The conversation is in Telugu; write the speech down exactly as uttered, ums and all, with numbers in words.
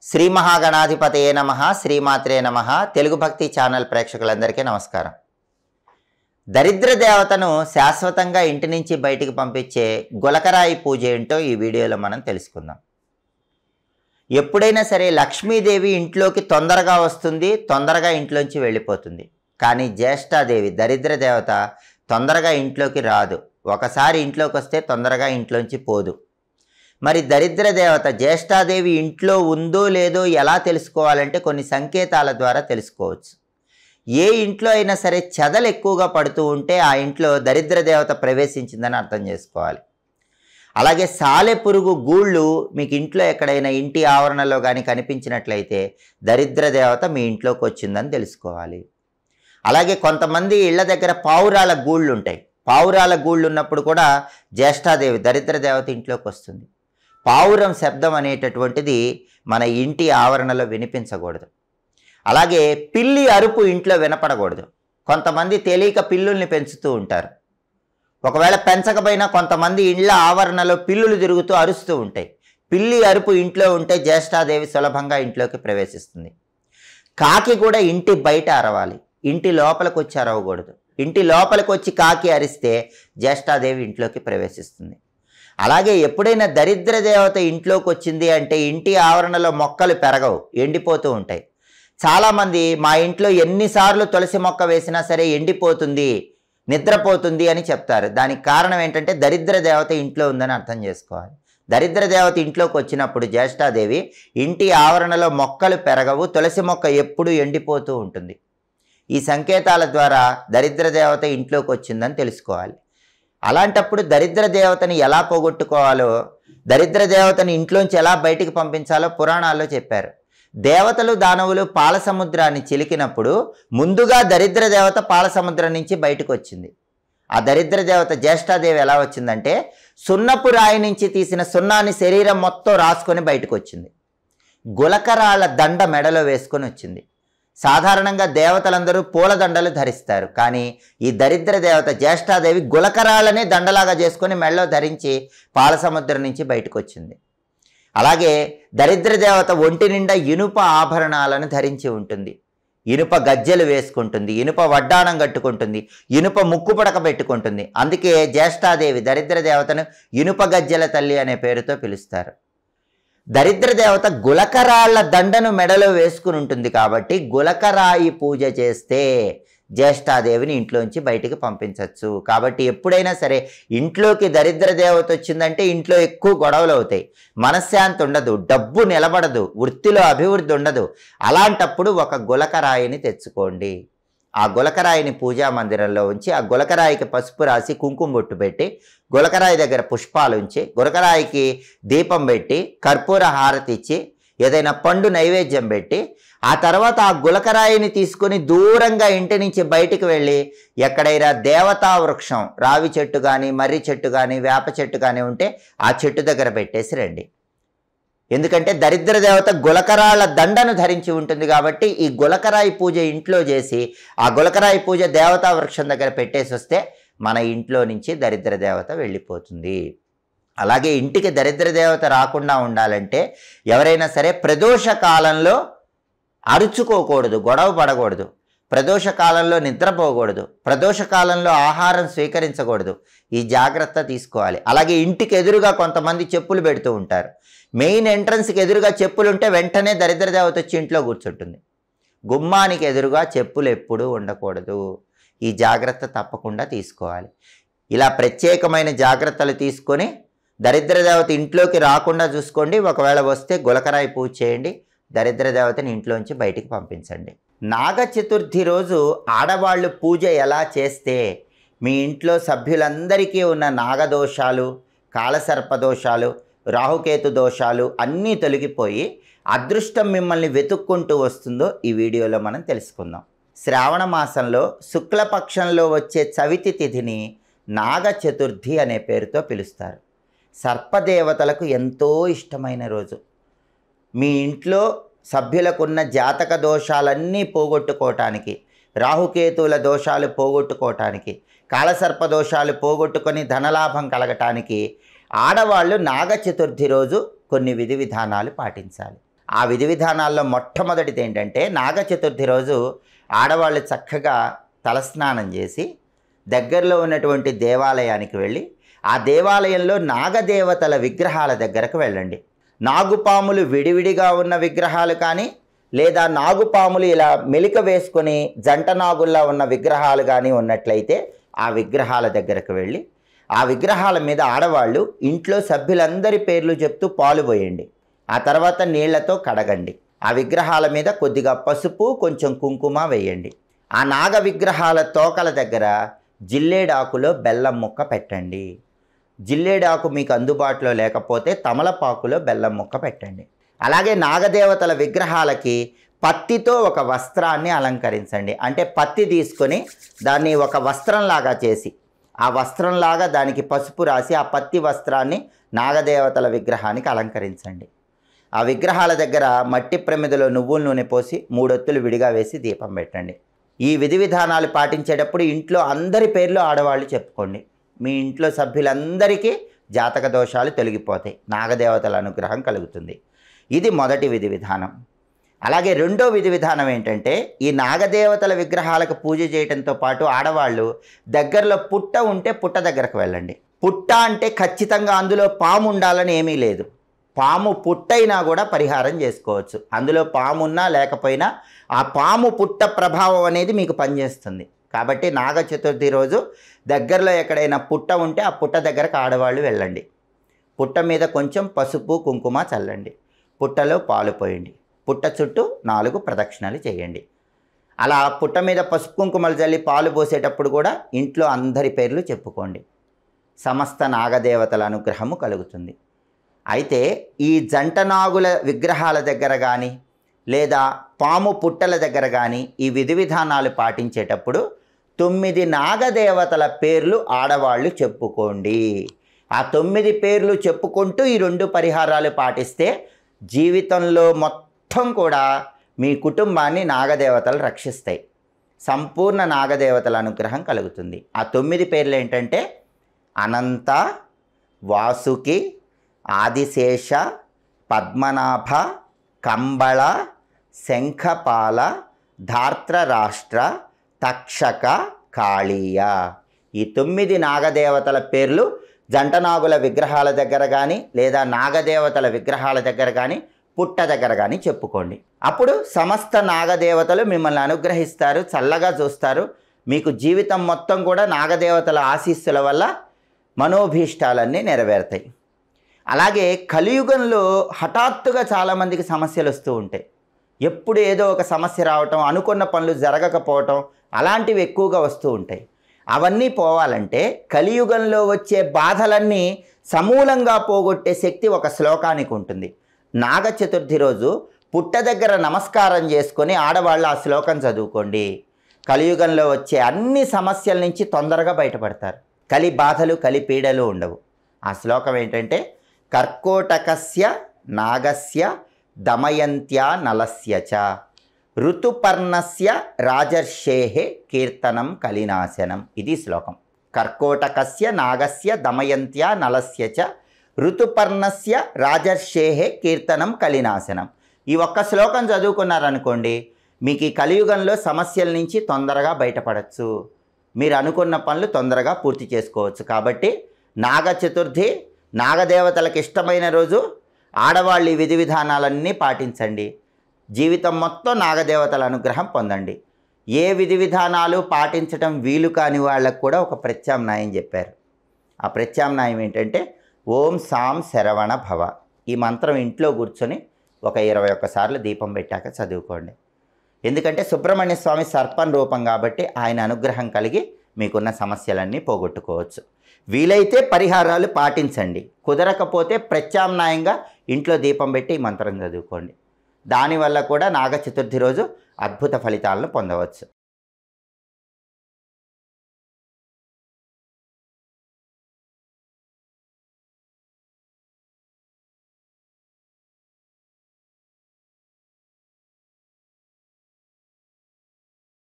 శ్రీ మహాగణాధిపతయే నమః శ్రీమాత్రే నమః తెలుగు భక్తి ఛానల్ ప్రేక్షకులందరికీ నమస్కారం. దరిద్ర దేవతను శాశ్వతంగా ఇంటి నుంచి బయటికి పంపించే గులకరాయి పూజ ఏంటో ఈ వీడియోలో మనం తెలుసుకుందాం. ఎప్పుడైనా సరే లక్ష్మీదేవి ఇంట్లోకి తొందరగా వస్తుంది, తొందరగా ఇంట్లోంచి వెళ్ళిపోతుంది. కానీ జ్యేష్ఠాదేవి దరిద్ర దేవత తొందరగా ఇంట్లోకి రాదు. ఒకసారి ఇంట్లోకి వస్తే తొందరగా ఇంట్లోంచి పోదు. మరి దరిద్ర దేవత జ్యేష్ఠాదేవి ఇంట్లో ఉందో లేదో ఎలా తెలుసుకోవాలంటే కొన్ని సంకేతాల ద్వారా తెలుసుకోవచ్చు. ఏ ఇంట్లో అయినా సరే చెదలు ఎక్కువగా పడుతూ ఉంటే ఆ ఇంట్లో దరిద్ర దేవత ప్రవేశించిందని అర్థం చేసుకోవాలి. అలాగే సాలెపురుగు గూళ్ళు మీకు ఇంట్లో ఎక్కడైనా ఇంటి ఆవరణలో కానీ కనిపించినట్లయితే దరిద్ర దేవత మీ ఇంట్లోకి వచ్చిందని తెలుసుకోవాలి. అలాగే కొంతమంది ఇళ్ల దగ్గర పావురాల గూళ్ళు ఉంటాయి. పావురాల గూళ్ళు ఉన్నప్పుడు కూడా జ్యేష్ఠాదేవి దరిద్ర దేవత ఇంట్లోకి వస్తుంది. పావురం శబ్దం అనేటటువంటిది మన ఇంటి ఆవరణలో వినిపించకూడదు. అలాగే పిల్లి అరుపు ఇంట్లో వినపడకూడదు. కొంతమంది తెలియక పిల్లుల్ని పెంచుతూ ఉంటారు. ఒకవేళ పెంచకపోయినా కొంతమంది ఇళ్ల ఆవరణలో పిల్లులు తిరుగుతూ అరుస్తూ ఉంటాయి. పిల్లి అరుపు ఇంట్లో ఉంటే జ్యేష్ఠాదేవి సులభంగా ఇంట్లోకి ప్రవేశిస్తుంది. కాకి కూడా ఇంటి బయట అరవాలి, ఇంటి లోపలికి వచ్చి అరవకూడదు. ఇంటి లోపలికి వచ్చి కాకి అరిస్తే జ్యేష్ఠాదేవి ఇంట్లోకి ప్రవేశిస్తుంది. అలాగే ఎప్పుడైనా దరిద్ర దేవత ఇంట్లోకి వచ్చింది అంటే ఇంటి ఆవరణలో మొక్కలు పెరగవు, ఎండిపోతూ ఉంటాయి. చాలామంది మా ఇంట్లో ఎన్నిసార్లు తులసి మొక్క వేసినా సరే ఎండిపోతుంది, నిద్రపోతుంది అని చెప్తారు. దానికి కారణం ఏంటంటే దరిద్ర దేవత ఇంట్లో ఉందని అర్థం చేసుకోవాలి. దరిద్ర దేవత ఇంట్లోకి వచ్చినప్పుడు జ్యేష్ఠాదేవి ఇంటి ఆవరణలో మొక్కలు పెరగవు, తులసి మొక్క ఎప్పుడూ ఎండిపోతూ ఉంటుంది. ఈ సంకేతాల ద్వారా దరిద్ర దేవత ఇంట్లోకి వచ్చిందని తెలుసుకోవాలి. అలాంటప్పుడు దరిద్ర దేవతని ఎలా పోగొట్టుకోవాలో, దరిద్ర దేవతని ఇంట్లోంచి ఎలా బయటికి పంపించాలో పురాణాల్లో చెప్పారు. దేవతలు దానవులు పాల సముద్రాన్ని చిలికినప్పుడు ముందుగా దరిద్ర దేవత పాల సముద్రం నుంచి బయటకు వచ్చింది. ఆ దరిద్ర దేవత జ్యేష్ఠాదేవి ఎలా వచ్చిందంటే సున్నపు రాయి నుంచి తీసిన సున్నాన్ని శరీరం మొత్తం రాసుకొని బయటకు వచ్చింది. గులకరాళ్ళ దండ మెడలో వేసుకొని వచ్చింది. సాధారణంగా దేవతలందరూ పూలదండలు ధరిస్తారు. కానీ ఈ దరిద్ర దేవత జ్యేష్ఠాదేవి గులకరాళ్ళనే దండలాగా చేసుకొని మెడలో ధరించి పాలసముద్రం నుంచి బయటకు వచ్చింది. అలాగే దరిద్ర దేవత ఒంటి నిండా ఇనుప ఆభరణాలను ధరించి ఉంటుంది. ఇనుప గజ్జెలు వేసుకుంటుంది, ఇనుప వడ్డాణం కట్టుకుంటుంది, ఇనుప ముక్కు పడక పెట్టుకుంటుంది. అందుకే జ్యేష్ఠాదేవి దరిద్ర దేవతను ఇనుప గజ్జెల తల్లి అనే పేరుతో పిలుస్తారు. దరిద్ర దేవత గులకరాళ్ళ దండను మెడలో వేసుకుని ఉంటుంది కాబట్టి గులకరాయి పూజ చేస్తే జ్యేష్ఠాదేవిని ఇంట్లోంచి బయటికి పంపించవచ్చు. కాబట్టి ఎప్పుడైనా సరే ఇంట్లోకి దరిద్ర దేవత వచ్చిందంటే ఇంట్లో ఎక్కువ గొడవలు అవుతాయి, మనశ్శాంతి ఉండదు, డబ్బు నిలబడదు, వృత్తిలో అభివృద్ధి ఉండదు. అలాంటప్పుడు ఒక గులకరాయిని తెచ్చుకోండి. ఆ గులకరాయిని పూజా మందిరంలో ఉంచి ఆ గులకరాయికి పసుపు రాసి కుంకుమ బొట్టు పెట్టి గులకరాయి దగ్గర పుష్పాలు ఉంచి గులకరాయికి దీపం పెట్టి కర్పూర హారతి ఇచ్చి ఏదైనా పండు నైవేద్యం పెట్టి ఆ తర్వాత ఆ గులకరాయిని తీసుకొని దూరంగా ఇంటి నుంచి బయటికి వెళ్ళి ఎక్కడైనా దేవతా వృక్షం రావి చెట్టు కానీ మర్రి చెట్టు కానీ వేప చెట్టు కానీ ఉంటే ఆ చెట్టు దగ్గర పెట్టేసి రండి. ఎందుకంటే దరిద్ర దేవత గులకరాళ్ళ దండను ధరించి ఉంటుంది కాబట్టి ఈ గులకరాయి పూజ ఇంట్లో చేసి ఆ గులకరాయి పూజ దేవతా వృక్షం దగ్గర పెట్టేసి వస్తే మన ఇంట్లో నుంచి దరిద్ర దేవత వెళ్ళిపోతుంది. అలాగే ఇంటికి దరిద్ర దేవత రాకుండా ఉండాలంటే ఎవరైనా సరే ప్రదోష కాలంలో అరుచుకోకూడదు, గొడవ పడకూడదు, ప్రదోష కాలంలో నిద్రపోకూడదు, ప్రదోష కాలంలో ఆహారం స్వీకరించకూడదు. ఈ జాగ్రత్త తీసుకోవాలి. అలాగే ఇంటికి ఎదురుగా కొంతమంది చెప్పులు పెడుతూ ఉంటారు. మెయిన్ ఎంట్రన్స్కి ఎదురుగా చెప్పులు ఉంటే వెంటనే దరిద్ర దేవత వచ్చి ఇంట్లో కూర్చుంటుంది. గుమ్మానికి ఎదురుగా చెప్పులు ఎప్పుడూ ఉండకూడదు. ఈ జాగ్రత్త తప్పకుండా తీసుకోవాలి. ఇలా ప్రత్యేకమైన జాగ్రత్తలు తీసుకొని దరిద్ర దేవత ఇంట్లోకి రాకుండా చూసుకోండి. ఒకవేళ వస్తే గులకరాయి పూజ చేయండి, దరిద్ర దేవతని ఇంట్లోంచి బయటికి పంపించండి. నాగ చతుర్థి రోజు ఆడవాళ్ళు పూజ ఎలా చేస్తే మీ ఇంట్లో సభ్యులందరికీ ఉన్న నాగదోషాలు, కాలసర్పదోషాలు, రాహుకేతు దోషాలు అన్నీ తొలగిపోయి అదృష్టం మిమ్మల్ని వెతుక్కుంటూ వస్తుందో ఈ వీడియోలో మనం తెలుసుకుందాం. శ్రావణ మాసంలో శుక్లపక్షంలో వచ్చే చవితి తిథిని నాగ చతుర్థి అనే పేరుతో పిలుస్తారు. సర్పదేవతలకు ఎంతో ఇష్టమైన రోజు. మీ ఇంట్లో సభ్యులకున్న జాతక దోషాలన్నీ పోగొట్టుకోవటానికి, రాహుకేతువుల దోషాలు పోగొట్టుకోవటానికి, కాలసర్ప దోషాలు పోగొట్టుకొని ధనలాభం కలగటానికి ఆడవాళ్ళు నాగ చతుర్థి రోజు కొన్ని విధి విధానాలు పాటించాలి. ఆ విధి విధానాల్లో మొట్టమొదటిది ఏంటంటే నాగ చతుర్థి రోజు ఆడవాళ్ళు చక్కగా తలస్నానం చేసి దగ్గరలో ఉన్నటువంటి దేవాలయానికి వెళ్ళి ఆ దేవాలయంలో నాగదేవతల విగ్రహాల దగ్గరకు వెళ్ళండి. నాగుపాములు విడివిడిగా ఉన్న విగ్రహాలు కానీ లేదా నాగుపాములు ఇలా మెలిక వేసుకొని జంట నాగుల్లా ఉన్న విగ్రహాలు కానీ ఉన్నట్లయితే ఆ విగ్రహాల దగ్గరకు వెళ్ళి ఆ విగ్రహాల మీద ఆడవాళ్ళు ఇంట్లో సభ్యులందరి పేర్లు చెప్తూ పాలు పోయండి. ఆ తర్వాత నీళ్లతో కడగండి. ఆ విగ్రహాల మీద కొద్దిగా పసుపు కొంచెం కుంకుమ వేయండి. ఆ నాగ విగ్రహాల తోకల దగ్గర జిల్లేడాకులో బెల్లం ముక్క పెట్టండి. జిల్లేడాకు మీకు అందుబాటులో లేకపోతే తమలపాకులో బెల్లం ముక్క పెట్టండి. అలాగే నాగదేవతల విగ్రహాలకి పత్తితో ఒక వస్త్రాన్ని అలంకరించండి. అంటే పత్తి తీసుకొని దాన్ని ఒక వస్త్రంలాగా చేసి ఆ వస్త్రంలాగా దానికి పసుపు రాసి ఆ పత్తి వస్త్రాన్ని నాగదేవతల విగ్రహానికి అలంకరించండి. ఆ విగ్రహాల దగ్గర మట్టి ప్రమిదలో నువ్వుల నూనె పోసి మూడొత్తులు విడిగా వేసి దీపం పెట్టండి. ఈ విధి విధానాలు పాటించేటప్పుడు ఇంట్లో అందరి పేర్లు ఆడవాళ్ళు చెప్పుకోండి. మీ ఇంట్లో సభ్యులందరికీ జాతక దోషాలు తొలగిపోతాయి, నాగదేవతల అనుగ్రహం కలుగుతుంది. ఇది మొదటి విధి విధానం. అలాగే రెండో విధి విధానం ఏంటంటే ఈ నాగదేవతల విగ్రహాలకు పూజ చేయడంతో పాటు ఆడవాళ్ళు దగ్గరలో పుట్ట ఉంటే పుట్ట దగ్గరకు వెళ్ళండి. పుట్ట అంటే ఖచ్చితంగా అందులో పాము ఉండాలని ఏమీ లేదు. పాము పుట్టైనా కూడా పరిహారం చేసుకోవచ్చు. అందులో పాము ఉన్నా లేకపోయినా ఆ పాము పుట్ట ప్రభావం అనేది మీకు పనిచేస్తుంది. కాబట్టి నాగ చతుర్థి రోజు దగ్గరలో ఎక్కడైనా పుట్ట ఉంటే ఆ పుట్ట దగ్గరకు ఆడవాళ్ళు వెళ్ళండి. పుట్ట మీద కొంచెం పసుపు కుంకుమ చల్లండి. పుట్టలో పాలు పోయండి. పుట్ట చుట్టూ నాలుగు ప్రదక్షిణలు చేయండి. అలా పుట్ట మీద పసుపు కుంకుమలు చల్లి పాలు పోసేటప్పుడు కూడా ఇంట్లో అందరి పేర్లు చెప్పుకోండి. సమస్త నాగదేవతల అనుగ్రహము కలుగుతుంది. అయితే ఈ జంట నాగుల విగ్రహాల దగ్గర కానీ లేదా పాము పుట్టల దగ్గర కానీ ఈ విధి విధానాలు పాటించేటప్పుడు తొమ్మిది నాగదేవతల పేర్లు ఆడవాళ్ళు చెప్పుకోండి. ఆ తొమ్మిది పేర్లు చెప్పుకుంటూ ఈ రెండు పరిహారాలు పాటిస్తే జీవితంలో మొత్తం కూడా మీ కుటుంబాన్ని నాగదేవతలు రక్షిస్తాయి. సంపూర్ణ నాగదేవతల అనుగ్రహం కలుగుతుంది. ఆ తొమ్మిది పేర్లు ఏంటంటే అనంత, వాసుకి, ఆదిశేష, పద్మనాభ, కంబళ, శంఖపాల, ధార్త్రరాష్ట్ర, తక్షక, కాళీయ. ఈ తొమ్మిది నాగదేవతల పేర్లు జంటనాగుల విగ్రహాల దగ్గర కానీ లేదా నాగదేవతల విగ్రహాల దగ్గర కానీ పుట్ట దగ్గర కానీ చెప్పుకోండి. అప్పుడు సమస్త నాగదేవతలు మిమ్మల్ని అనుగ్రహిస్తారు, చల్లగా చూస్తారు. మీకు జీవితం మొత్తం కూడా నాగదేవతల ఆశీస్సుల వల్ల మనోభీష్టాలన్నీ నెరవేరుతాయి. అలాగే కలియుగంలో హఠాత్తుగా చాలామందికి సమస్యలు వస్తూ ఉంటాయి. ఎప్పుడు ఏదో ఒక సమస్య రావటం, అనుకున్న పనులు జరగకపోవటం అలాంటివి ఎక్కువగా వస్తూ ఉంటాయి. అవన్నీ పోవాలంటే కలియుగంలో వచ్చే బాధలన్నీ సమూలంగా పోగొట్టే శక్తి ఒక శ్లోకానికి ఉంటుంది. నాగ చతుర్థి రోజు పుట్ట దగ్గర నమస్కారం చేసుకొని ఆడవాళ్ళు ఆ శ్లోకం చదువుకోండి. కలియుగంలో వచ్చే అన్ని సమస్యల నుంచి తొందరగా బయటపడతారు. కలి బాధలు కలి పీడలు ఉండవు. ఆ శ్లోకం ఏంటంటే కర్కోటకస్య నాగస్య దమయంత్యా నలస్య చ ఋతుపర్ణస్య రాజర్షేహే కీర్తనం కలినాశనం. ఇది శ్లోకం. కర్కోటకస్య నాగస్య దమయంత్యా నలస్య చ ఋతుపర్ణస్య రాజర్షేహే కీర్తనం కలినాశనం. ఈ ఒక్క శ్లోకం చదువుకున్నారనుకోండి, మీకు ఈ కలియుగంలో సమస్యల నుంచి తొందరగా బయటపడచ్చు. మీరు అనుకున్న పనులు తొందరగా పూర్తి చేసుకోవచ్చు. కాబట్టి నాగ చతుర్థి నాగదేవతలకు ఇష్టమైన రోజు. ఆడవాళ్ళు ఈ విధి విధానాలన్నీ పాటించండి. జీవితం మొత్తం నాగదేవతల అనుగ్రహం పొందండి. ఏ విధి విధానాలు పాటించడం వీలు కాని వాళ్ళకు కూడా ఒక ప్రత్యామ్నాయం చెప్పారు. ఆ ప్రత్యామ్నాయం ఏంటంటే ఓం సాం శరవణ భవ. ఈ మంత్రం ఇంట్లో కూర్చొని ఒక ఇరవై ఒక్కసార్లు దీపం పెట్టాక చదువుకోండి. ఎందుకంటే సుబ్రహ్మణ్య స్వామి సర్పం రూపం కాబట్టి ఆయన అనుగ్రహం కలిగి మీకున్న సమస్యలన్నీ పోగొట్టుకోవచ్చు. వీలైతే పరిహారాలు పాటించండి. కుదరకపోతే ప్రత్యామ్నాయంగా ఇంట్లో దీపం పెట్టి ఈ మంత్రం చదువుకోండి. దానివల్ల కూడా నాగ చతుర్థి రోజు అద్భుత ఫలితాలను పొందవచ్చు.